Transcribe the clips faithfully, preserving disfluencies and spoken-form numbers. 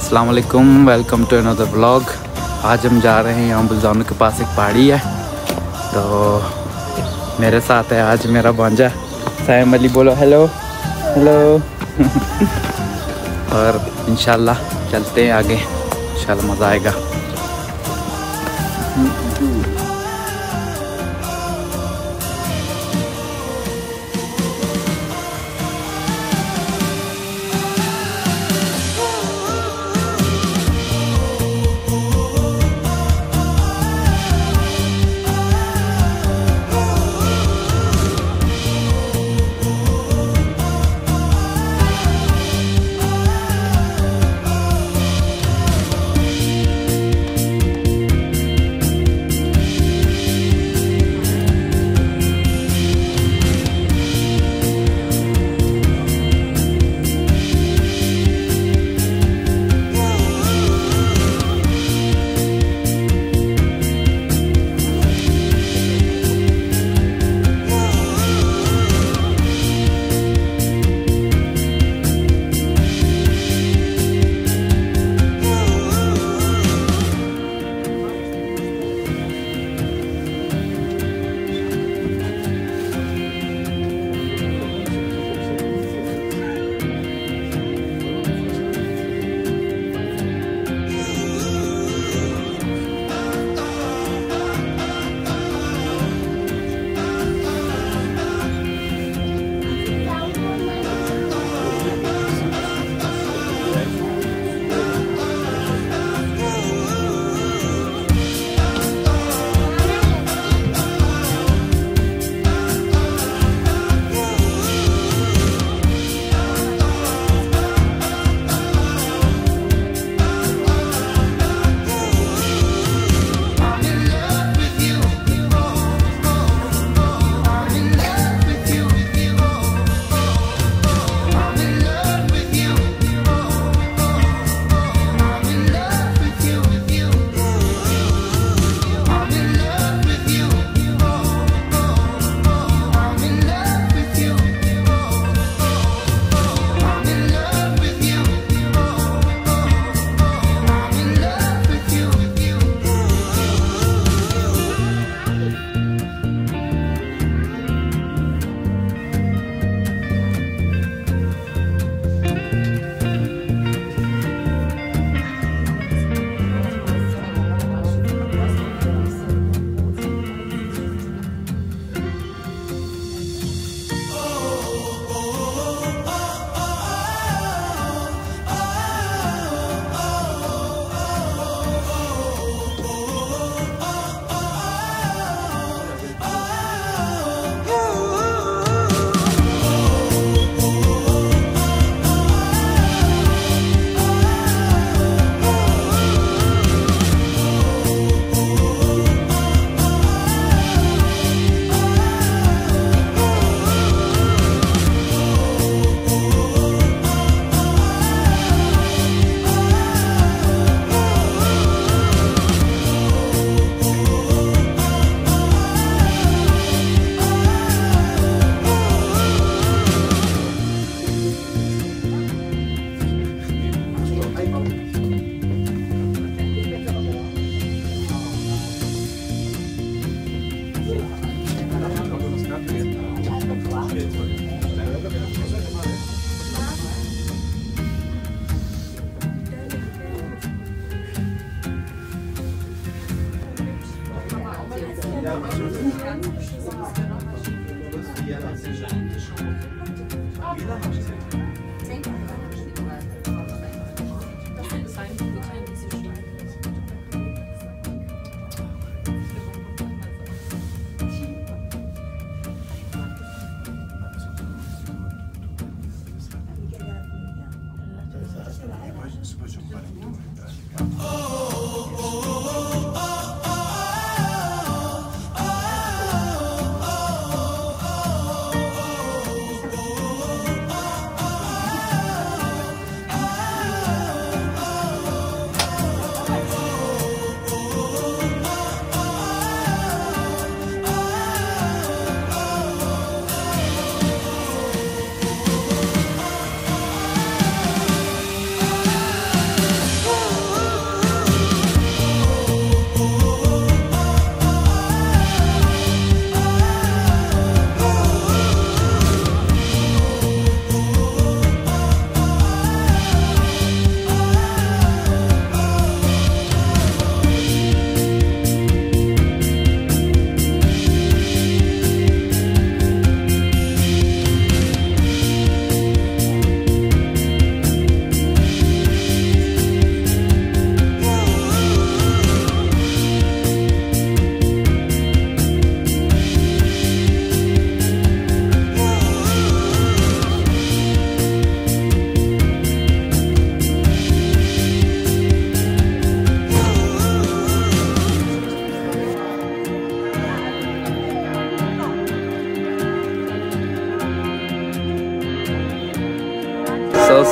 अस्सलाम वालेकुम, welcome to another vlog. आज हम जा रहे हैं यहाँ बुलजानों के पास एक पहाड़ी है, तो मेरे साथ है आज मेरा भांजा साइम अली। बोलो हेलो हेलो। और इंशाल्लाह चलते हैं आगे, इंशाल्लाह मज़ा आएगा।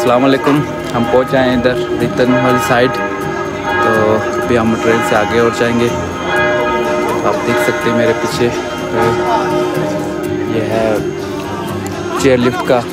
अस्सलाम वालेकुम। हम पहुंच जाए इधर रिटर्न वाली साइड, तो अभी हम ट्रेन से आगे और जाएंगे। आप देख सकते हैं मेरे पीछे ये है चेयर लिफ्ट का।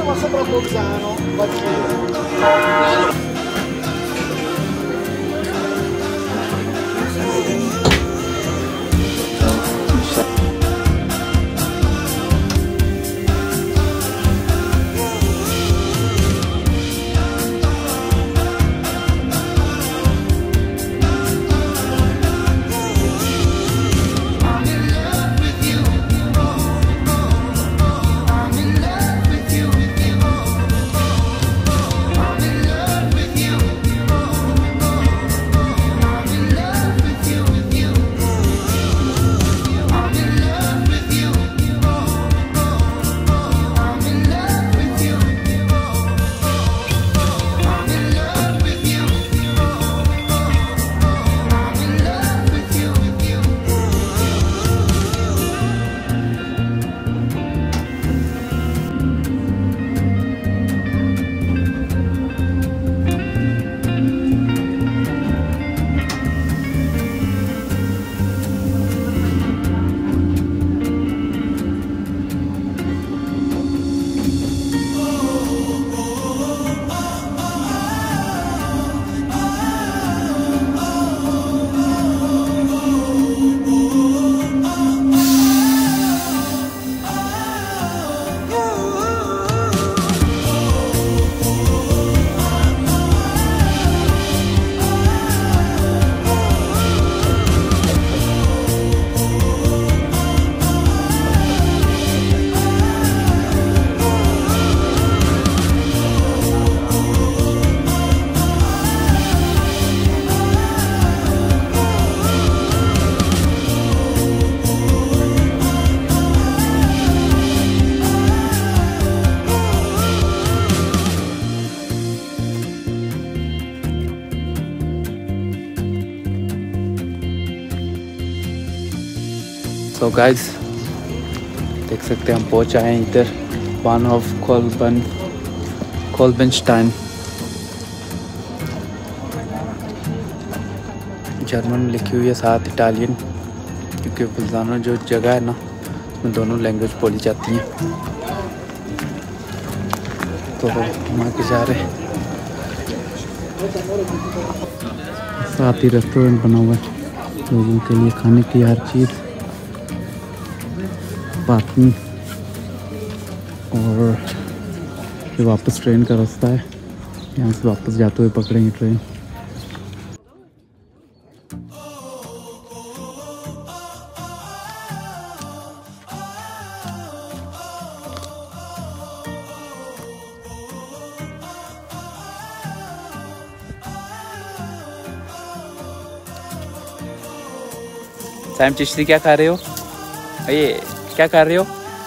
तो गाइस देख सकते हैं हम पहुंच आए हैं इधर बानहोफ कोलबन कोलबनस्टाइन। जर्मन में लिखी हुई है, साथ इटालियन, क्योंकि बुल्जानो जो जगह है ना उसमें दोनों लैंग्वेज बोली जाती हैं। तो हम आगे जा रहे हैं। साथ ही रेस्टोरेंट बना हुआ है लोगों के लिए खाने की हर चीज़, पार्किंग, और ये वापस ट्रेन का रास्ता है। यहाँ से वापस जाते हुए पकड़ेंगे ट्रेन। साइम चिश्ती क्या खा रहे हो? ये क्या कर रहे हो?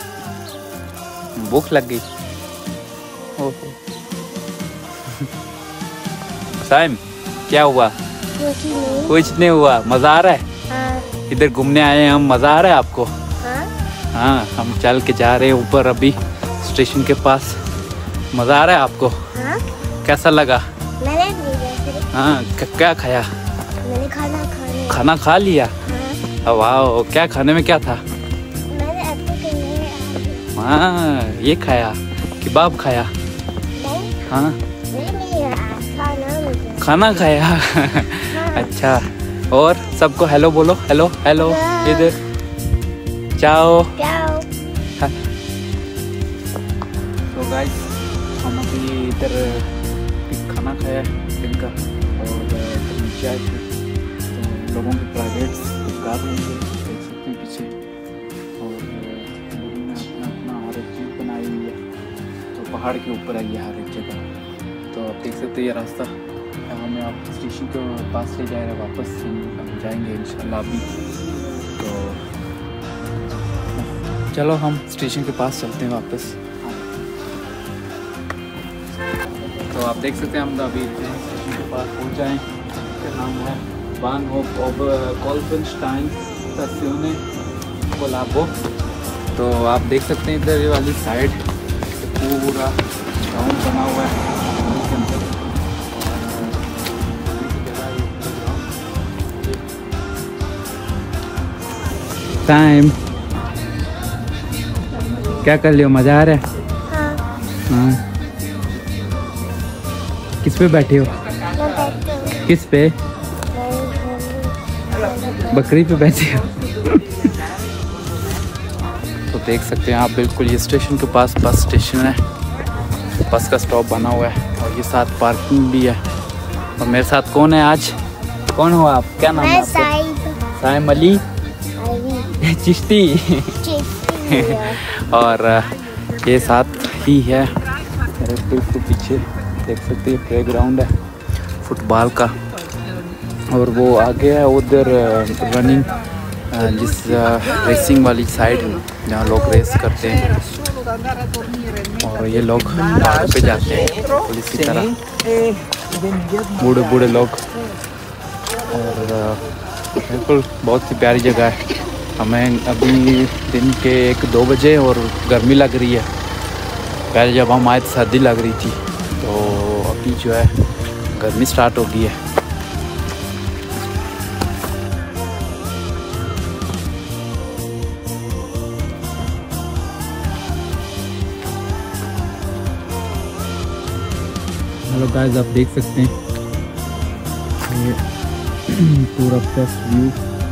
भूख लग गई। ओहो साइम क्या हुआ? कुछ नहीं, कुछ नहीं हुआ। मजा आ रहा है? हाँ। इधर घूमने आए हैं हम, मजा आ रहा है आपको? हाँ, हाँ हम चल के जा रहे हैं ऊपर अभी स्टेशन के पास। मजा आ रहा है आपको? हाँ। कैसा लगा? मैंने भी हाँ क्या खाया? मैंने खाना खाया। खाना खा लिया? हाँ। वाह, क्या खाने में क्या था? हाँ ये खाया, कबाब खाया? हाँ खाना खाया। हाँ। अच्छा, और सबको हेलो बोलो। हेलो हेलो इधर चाओ। हाँ। तो गाइस हम अभी इधर खाना खाया दिन का और नीचे आए थे। तो लोगों की प्राइवेट कार होंगे देख सकते हैं पीछे, और लोगों ने अपना अपना हर एक चीज़ बनाई हुई है। तो पहाड़ के ऊपर है ये हर एक जगह। तो आप देख सकते हैं ये रास्ता हमें आप स्टेशन के पास ले जाएगा, वापस हम जाएंगे इंशाल्लाह अभी। तो चलो हम स्टेशन के पास चलते हैं वापस। तो आप देख सकते हैं हम अभी स्टेशन के पास पहुँच जाएँ। इसका नाम है बानहोफ कोलबनस्टाइन स्टेशन कोलाबो। तो आप देख सकते हैं इधर ये वाली साइड पूरा ग्राउंड बना हुआ है, उसके टाइम क्या कर लियो, मजा आ रहा है? हाँ। हाँ। किस पे बैठे हो? किस पे? बकरी पे बैठे हो? तो देख सकते हैं आप, बिल्कुल ये स्टेशन के पास बस स्टेशन है, बस का स्टॉप बना हुआ है और ये साथ पार्किंग भी है। और मेरे साथ कौन है आज? कौन हो आप? क्या नाम है आपका? साइम अली चिश्ती। और ये साथ ही है मेरे बिल्कुल पीछे, देख सकते हैं प्लेग्राउंड है फुटबॉल का। और वो आगे है उधर रनिंग, जिस रेसिंग वाली साइड जहाँ लोग रेस करते हैं। और ये लोग पहाड़ पे जाते हैं पुलिस की तरह, बूढ़े बूढ़े लोग। और बिल्कुल बहुत ही प्यारी जगह है। हमें अभी दिन के एक दो बजे और गर्मी लग रही है। पहले जब हम आए तो सर्दी लग रही थी, तो अभी जो है गर्मी स्टार्ट हो गई है। हेलो गाइस, आप देख सकते हैं ये पूरा बेस्ट व्यू।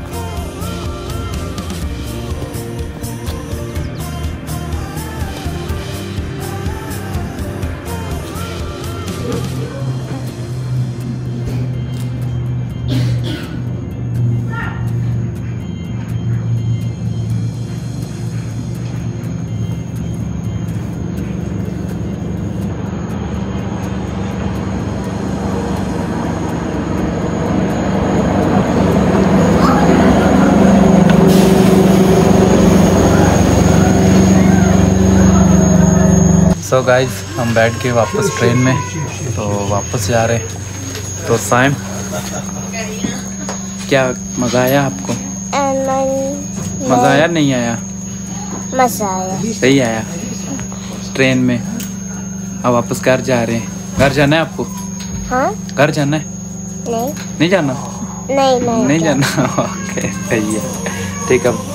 तो गाइस हम बैठ के वापस ट्रेन में तो वापस जा रहे हैं। तो साइम, क्या मज़ा आया आपको? मज़ा आया नहीं आया? मज़ा आया। सही आया। ट्रेन में अब वापस घर जा रहे हैं। घर जाना है आपको? हाँ। घर जाना है? नहीं नहीं जाना? नहीं नहीं, नहीं जाना। ओके सही है, ठीक है।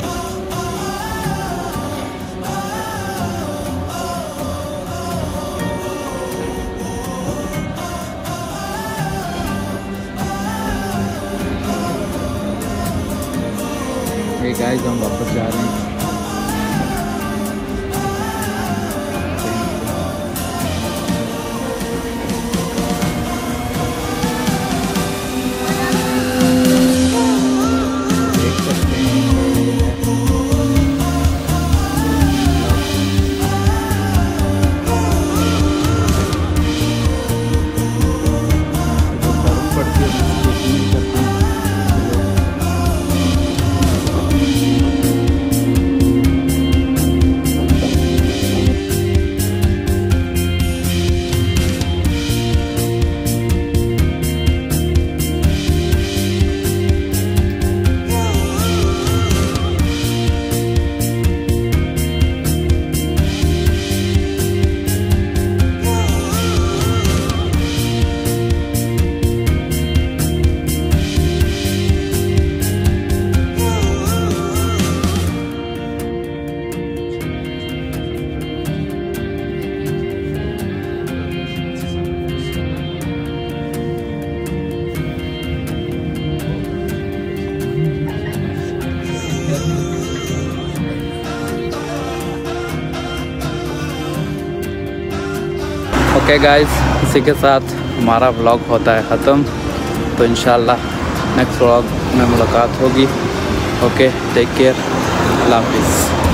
गाइस हम वापस जा रहे हैं। देख सकते हैं बर्फ पड़ती है। ओके गाइस, इसी के साथ हमारा व्लॉग होता है ख़त्म। तो इंशाल्लाह नेक्स्ट व्लॉग में मुलाकात होगी। ओके, टेक केयर, अल्लाह हाफिज़।